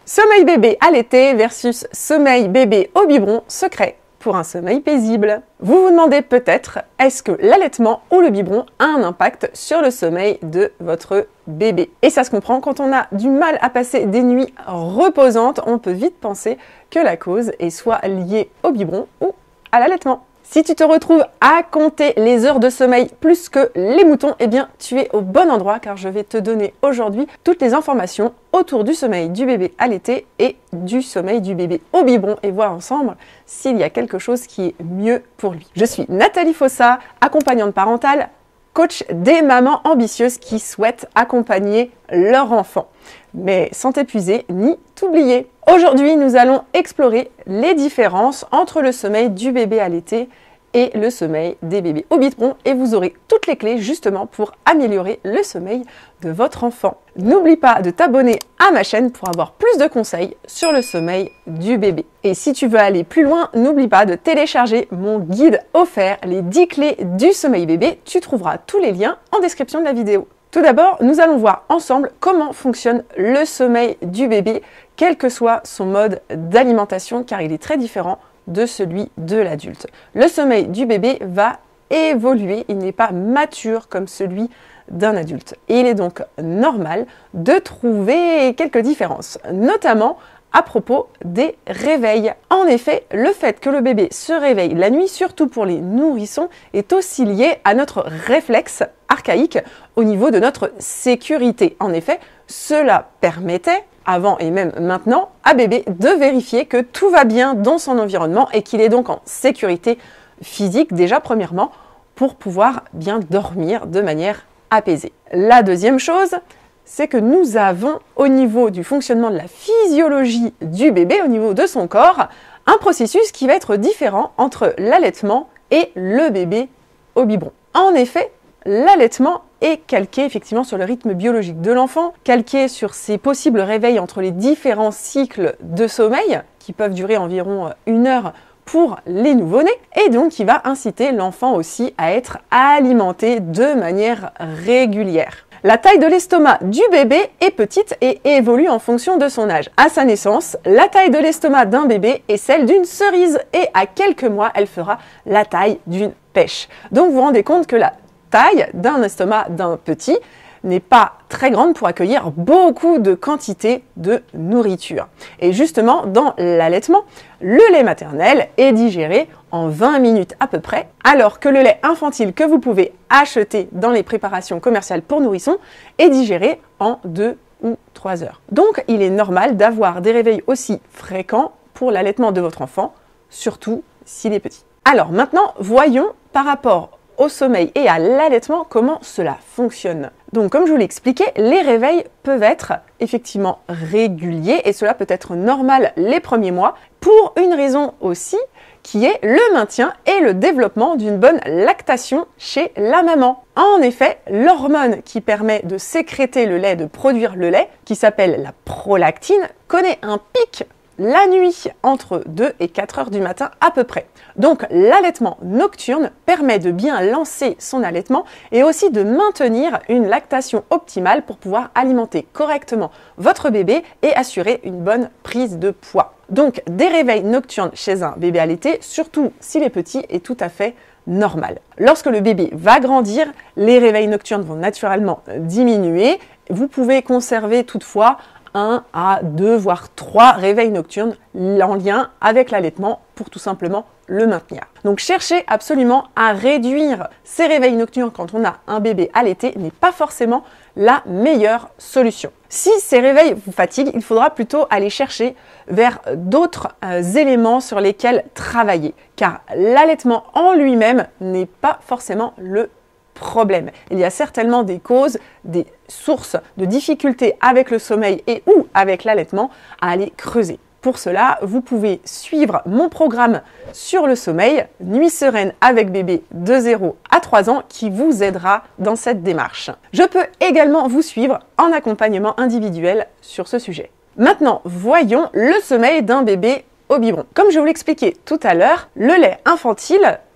Sommeil bébé allaité versus sommeil bébé au biberon, secret pour un sommeil paisible. Vous vous demandez peut-être, est-ce que l'allaitement ou le biberon a un impact sur le sommeil de votre bébé? Et ça se comprend, quand on a du mal à passer des nuits reposantes, on peut vite penser que la cause est soit liée au biberon ou à l'allaitement. Si tu te retrouves à compter les heures de sommeil plus que les moutons, eh bien tu es au bon endroit car je vais te donner aujourd'hui toutes les informations autour du sommeil du bébé allaité et du sommeil du bébé au biberon et voir ensemble s'il y a quelque chose qui est mieux pour lui. Je suis Nathalie Fossa, accompagnante parentale, coach des mamans ambitieuses qui souhaitent accompagner leur enfant, mais sans t'épuiser ni t'oublier. Aujourd'hui, nous allons explorer les différences entre le sommeil du bébé allaité et le sommeil des bébés au biberon et vous aurez toutes les clés justement pour améliorer le sommeil de votre enfant. N'oublie pas de t'abonner à ma chaîne pour avoir plus de conseils sur le sommeil du bébé. Et si tu veux aller plus loin, n'oublie pas de télécharger mon guide offert, les 10 clés du sommeil bébé. Tu trouveras tous les liens en description de la vidéo. Tout d'abord, nous allons voir ensemble comment fonctionne le sommeil du bébé, quel que soit son mode d'alimentation, car il est très différent de celui de l'adulte. Le sommeil du bébé va évoluer, il n'est pas mature comme celui d'un adulte. Et il est donc normal de trouver quelques différences, notamment à propos des réveils. En effet, le fait que le bébé se réveille la nuit, surtout pour les nourrissons, est aussi lié à notre réflexe archaïque au niveau de notre sécurité. En effet, cela permettait, avant et même maintenant, à bébé de vérifier que tout va bien dans son environnement et qu'il est donc en sécurité physique, déjà premièrement, pour pouvoir bien dormir de manière apaisée. La deuxième chose, c'est que nous avons au niveau du fonctionnement de la physiologie du bébé, au niveau de son corps, un processus qui va être différent entre l'allaitement et le bébé au biberon. En effet, l'allaitement est calqué effectivement sur le rythme biologique de l'enfant, calqué sur ses possibles réveils entre les différents cycles de sommeil qui peuvent durer environ 1 heure pour les nouveau-nés, et donc qui va inciter l'enfant aussi à être alimenté de manière régulière. La taille de l'estomac du bébé est petite et évolue en fonction de son âge. À sa naissance, la taille de l'estomac d'un bébé est celle d'une cerise et à quelques mois, elle fera la taille d'une pêche. Donc vous vous rendez compte que la taille d'un estomac d'un petit n'est pas très grande pour accueillir beaucoup de quantité de nourriture. Et justement, dans l'allaitement, le lait maternel est digéré en 20 minutes à peu près, alors que le lait infantile que vous pouvez acheter dans les préparations commerciales pour nourrissons est digéré en 2 ou 3 heures. Donc, il est normal d'avoir des réveils aussi fréquents pour l'allaitement de votre enfant, surtout s'il est petit. Alors maintenant, voyons par rapport au sommeil et à l'allaitement comment cela fonctionne. Donc comme je vous l'ai expliqué, les réveils peuvent être effectivement réguliers et cela peut être normal les premiers mois pour une raison aussi qui est le maintien et le développement d'une bonne lactation chez la maman. En effet, l'hormone qui permet de sécréter le lait, de produire le lait, qui s'appelle la prolactine, connaît un pic la nuit entre 2 et 4 heures du matin à peu près. Donc l'allaitement nocturne permet de bien lancer son allaitement et aussi de maintenir une lactation optimale pour pouvoir alimenter correctement votre bébé et assurer une bonne prise de poids. Donc des réveils nocturnes chez un bébé allaité, surtout s'il est petit, est tout à fait normal. Lorsque le bébé va grandir, les réveils nocturnes vont naturellement diminuer. Vous pouvez conserver toutefois 1 à 2 voire 3 réveils nocturnes en lien avec l'allaitement pour tout simplement le maintenir. Donc chercher absolument à réduire ces réveils nocturnes quand on a un bébé allaité n'est pas forcément la meilleure solution. Si ces réveils vous fatiguent, il faudra plutôt aller chercher vers d'autres éléments sur lesquels travailler, car l'allaitement en lui-même n'est pas forcément le problème. Il y a certainement des causes, des sources de difficultés avec le sommeil et ou avec l'allaitement à aller creuser. Pour cela, vous pouvez suivre mon programme sur le sommeil, Nuit sereine avec bébé de 0 à 3 ans, qui vous aidera dans cette démarche. Je peux également vous suivre en accompagnement individuel sur ce sujet. Maintenant, voyons le sommeil d'un bébé au biberon. Comme je vous l'expliquais tout à l'heure, le lait infantile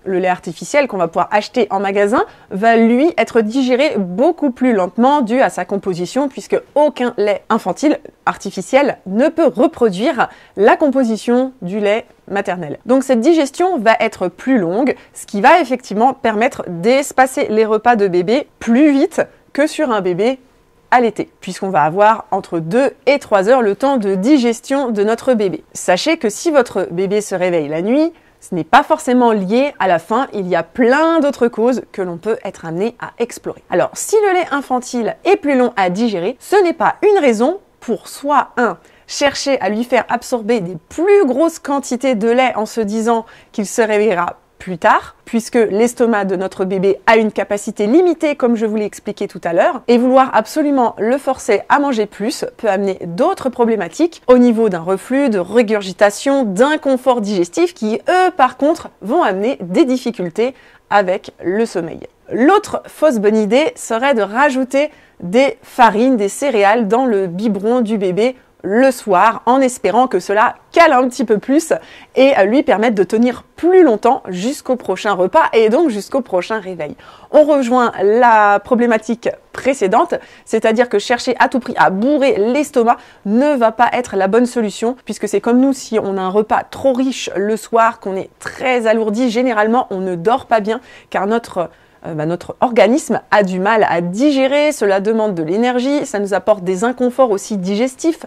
Le lait artificiel qu'on va pouvoir acheter en magasin va lui être digéré beaucoup plus lentement dû à sa composition puisque aucun lait infantile artificiel ne peut reproduire la composition du lait maternel. Donc cette digestion va être plus longue, ce qui va effectivement permettre d'espacer les repas de bébé plus vite que sur un bébé allaité, puisqu'on va avoir entre 2 et 3 heures le temps de digestion de notre bébé. Sachez que si votre bébé se réveille la nuit, ce n'est pas forcément lié à la faim, il y a plein d'autres causes que l'on peut être amené à explorer. Alors, si le lait infantile est plus long à digérer, ce n'est pas une raison pour soit chercher à lui faire absorber des plus grosses quantités de lait en se disant qu'il se réveillera plus tard, puisque l'estomac de notre bébé a une capacité limitée, comme je vous l'ai expliqué tout à l'heure, et vouloir absolument le forcer à manger plus peut amener d'autres problématiques au niveau d'un reflux, de régurgitation, d'inconfort digestif qui, eux, par contre, vont amener des difficultés avec le sommeil. L'autre fausse bonne idée serait de rajouter des farines, des céréales dans le biberon du bébé le soir en espérant que cela cale un petit peu plus et lui permette de tenir plus longtemps jusqu'au prochain repas et donc jusqu'au prochain réveil. On rejoint la problématique précédente, c'est-à-dire que chercher à tout prix à bourrer l'estomac ne va pas être la bonne solution puisque c'est comme nous, si on a un repas trop riche le soir, qu'on est très alourdi, généralement on ne dort pas bien car notre organisme a du mal à digérer, cela demande de l'énergie, ça nous apporte des inconforts aussi digestifs,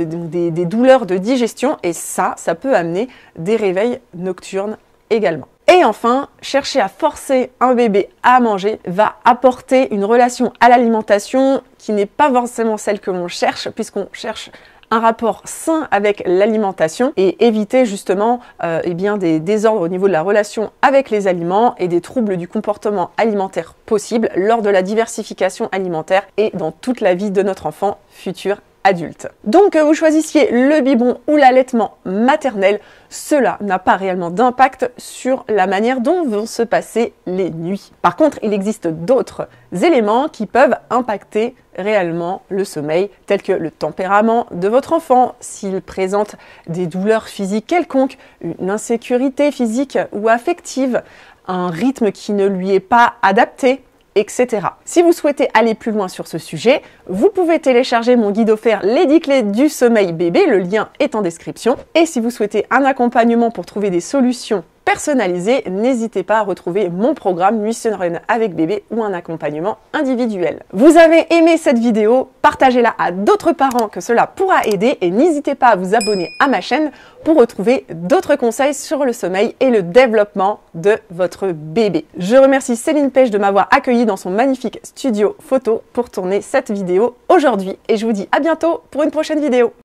des douleurs de digestion et ça peut amener des réveils nocturnes également. Et enfin, chercher à forcer un bébé à manger va apporter une relation à l'alimentation qui n'est pas forcément celle que l'on cherche puisqu'on cherche un rapport sain avec l'alimentation et éviter justement des désordres au niveau de la relation avec les aliments et des troubles du comportement alimentaire possibles lors de la diversification alimentaire et dans toute la vie de notre enfant futur adulte. Donc vous choisissiez le biberon ou l'allaitement maternel, cela n'a pas réellement d'impact sur la manière dont vont se passer les nuits. Par contre, il existe d'autres éléments qui peuvent impacter réellement le sommeil, tels que le tempérament de votre enfant, s'il présente des douleurs physiques quelconques, une insécurité physique ou affective, un rythme qui ne lui est pas adapté, etc. Si vous souhaitez aller plus loin sur ce sujet, vous pouvez télécharger mon guide offert Les 10 clés du sommeil bébé, le lien est en description. Et si vous souhaitez un accompagnement pour trouver des solutions personnalisées, n'hésitez pas à retrouver mon programme Nuit sereine avec bébé ou un accompagnement individuel. Vous avez aimé cette vidéo, partagez-la à d'autres parents que cela pourra aider et n'hésitez pas à vous abonner à ma chaîne pour retrouver d'autres conseils sur le sommeil et le développement de votre bébé. Je remercie Céline Pêche de m'avoir accueilli dans son magnifique studio photo pour tourner cette vidéo aujourd'hui et je vous dis à bientôt pour une prochaine vidéo.